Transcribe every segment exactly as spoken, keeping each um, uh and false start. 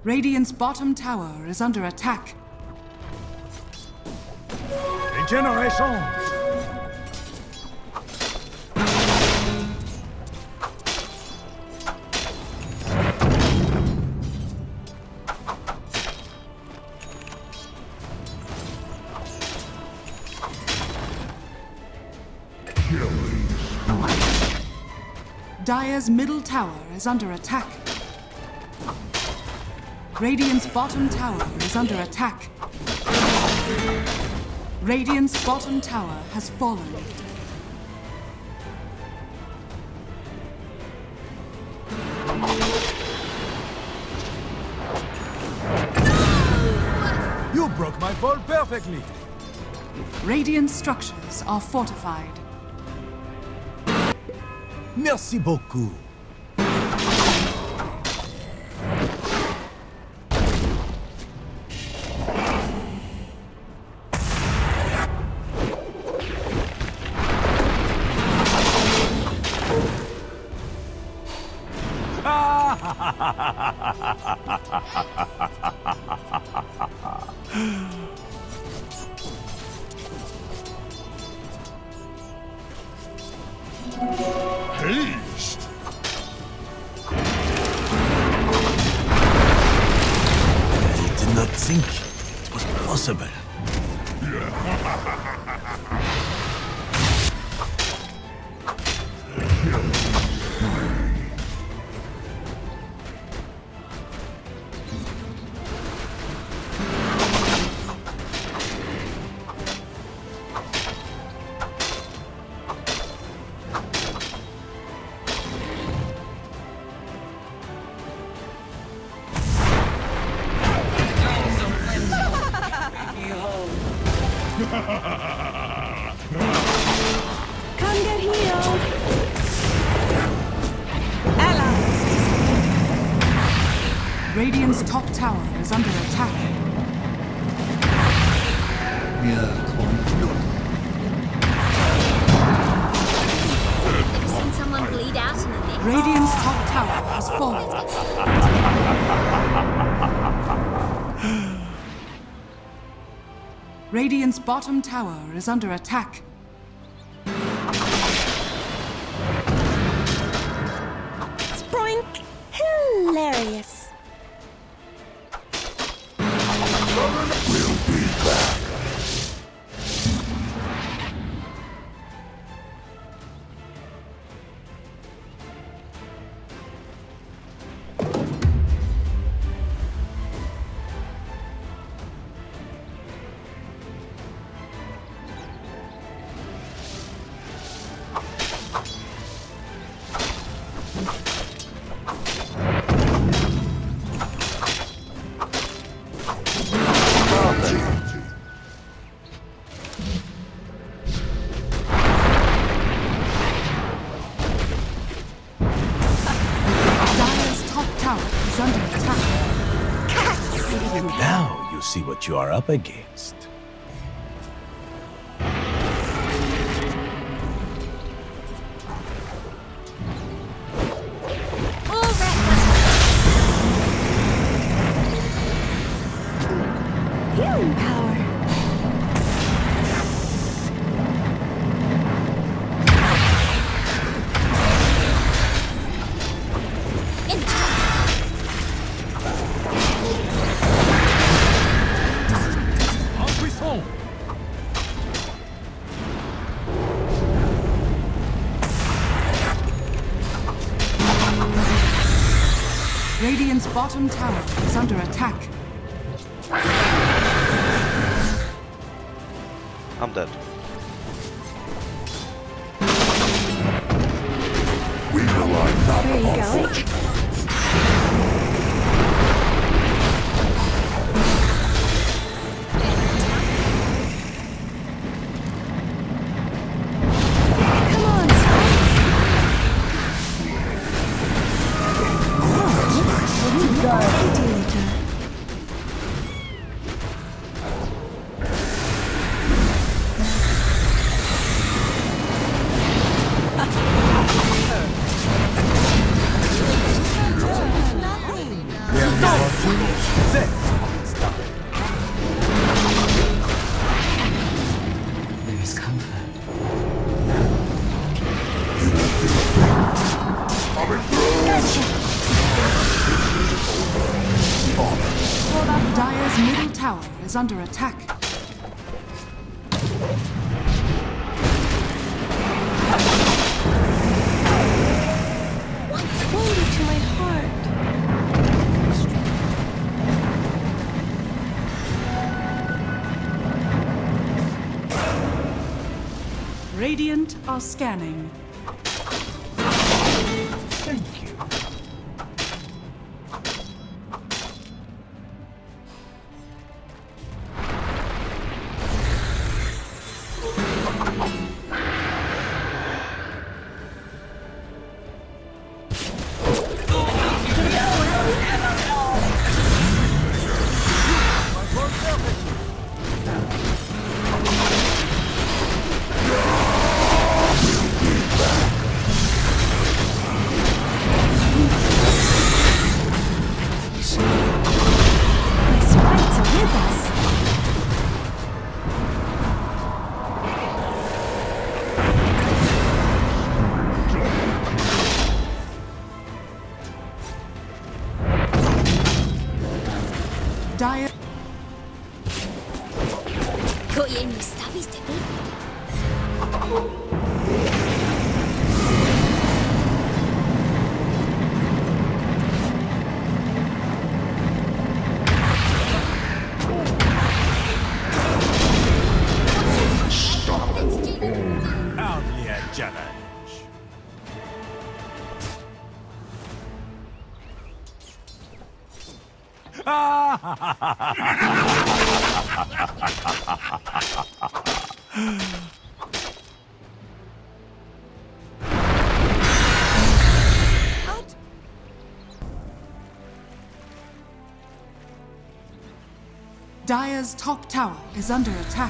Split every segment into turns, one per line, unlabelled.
Radiant's bottom tower is under attack.
Regeneration!
Dire's middle tower is under attack. Radiant's bottom tower is under attack. Radiant's bottom tower has fallen.
You broke my fall perfectly!
Radiant structures are fortified.
Merci beaucoup.
Haste!
I did not think it was possible.
Come get healed! Allies!
Radiant's top tower is under attack.
Ever seen someone bleed out in the neck?
Radiant's top tower has fallen. Radiant's bottom tower is under attack.
Sproink! Hilarious!
Now you see what you are up against.
Healing power!
Radiant's bottom tower is under attack.
I'm dead.
We rely not
There you
on
go.
fortune.
Come on, Spike! Oh, later.
is under attack.
Wounded to my heart.
Radiant are scanning.
Thank you.
My sprites are with us.
Dire.
Got you any stubbies, did we?
Hardly a challenge.
Dire's top tower is under attack.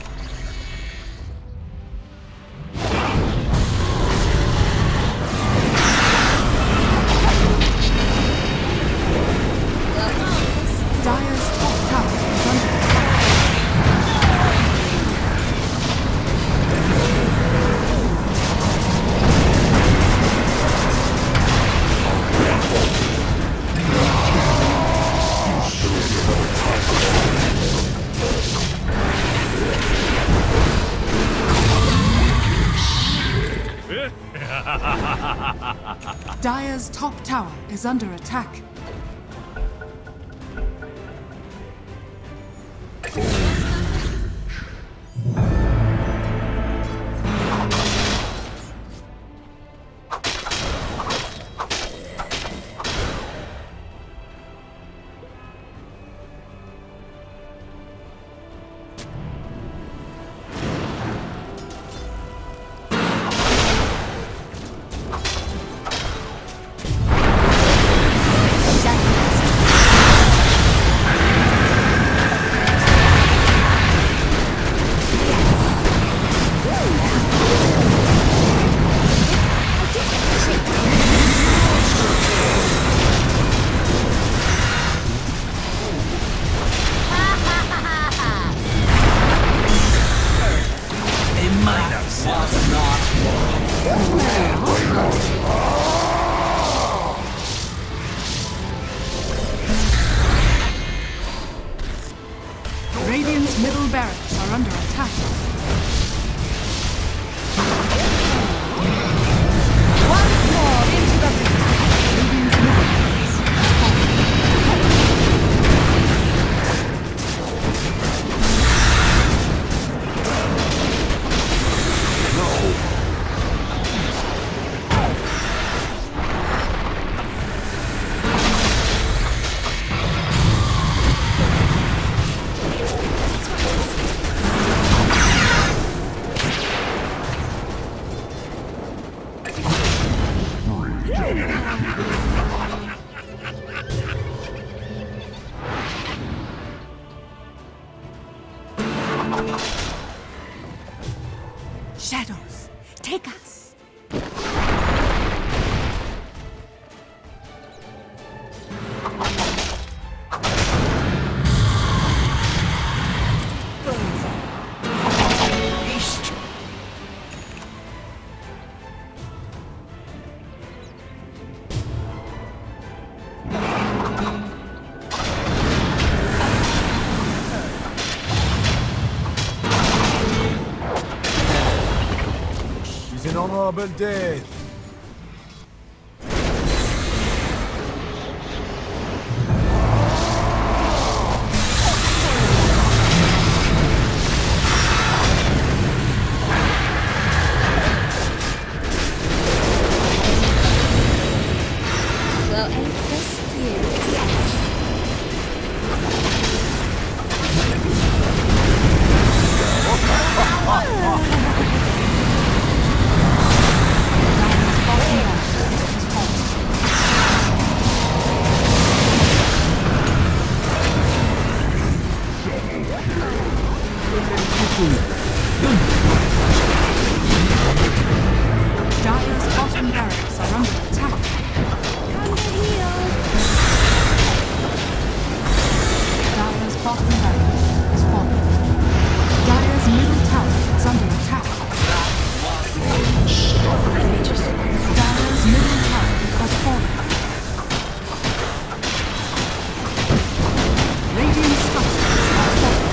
Dire's top tower is under attack. Dire's top tower is under attack. Radiant's middle barracks are under attack.
Once more into the
Radiant's middle barracks has fallen.
shadows. Take us.
Honorable death.
Well, ain't this cute? Yes.
Dire's bottom barracks are under attack.
Come to heal.
Dire's bottom barracks is falling. Dire's middle tower is under attack. Dire's middle tower has fallen. Radiant structures are falling.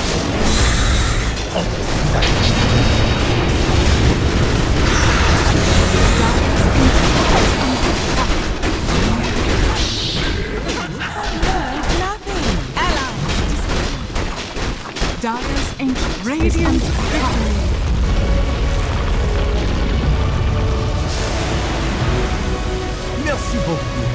Dire's ancient radiant victory.
Merci beaucoup.